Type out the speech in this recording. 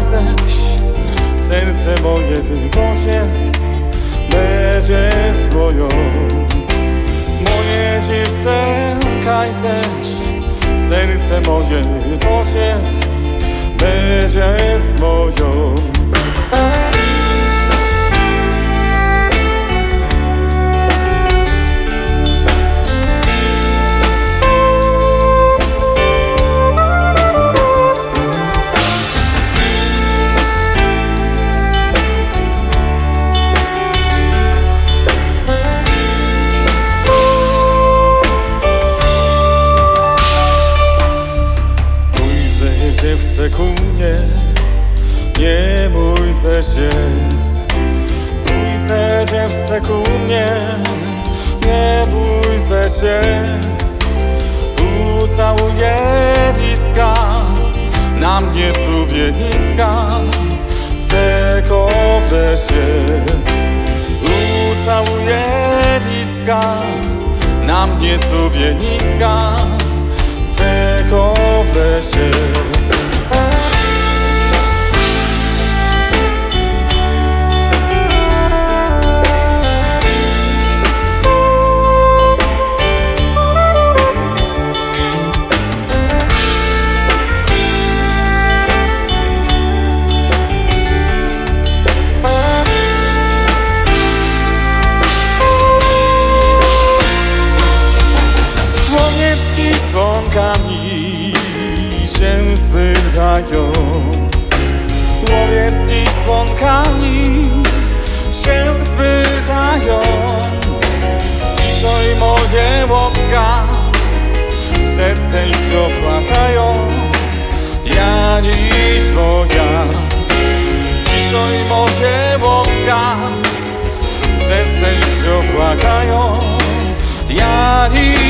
ześ, serce moje wypowiedz, będziesz moją. Moje dziewczę, kaj ześ, serce moje wypowiedz, będziesz moją. Dziewczę ku mnie, nie bój się. Pójdę dziewczę ku mnie, nie bój się. Ucałuję nicka, na mnie subienicka, czego w się. Ucałuję nicka, na mnie subienicka, czego w się. Dzwonkami się zbytają, łowiecki dzwonkami się zbytają. Dzisiaj moje łocka ze szczęścia płakają, ja dziś moja. Dzisiaj moje łocka ze szczęścia płakają, ja dziś